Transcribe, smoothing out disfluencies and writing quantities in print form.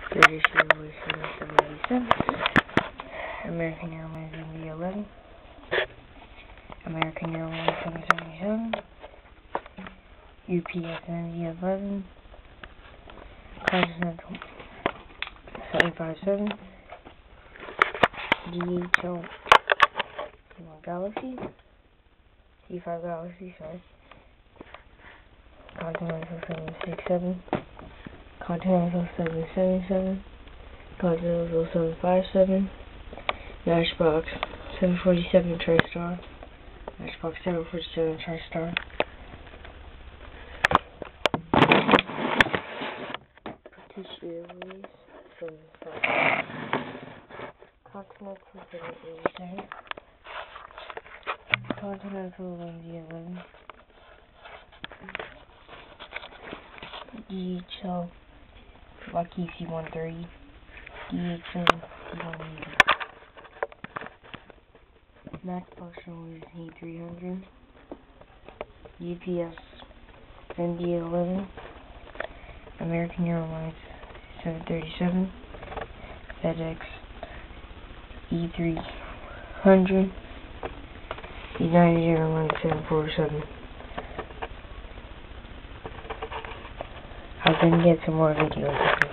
British Airways 787, American Airlines MD-11, American Airlines 777, UPS MD-11, Continental 757, DHL Galaxy, C5 Galaxy, sorry, Continental 767, Continental 777, Continental 757, Matchbox 747 TriStar, Matchbox 747 TriStar, British Airways 757, Continental 787, Continental MD-11, DHL Lucky C-130, DHL C-180, Matchbox Airways E-300, UPS MD-11, American Airlines 737, FedEx E-300, United Airlines 747. I can get some more videos.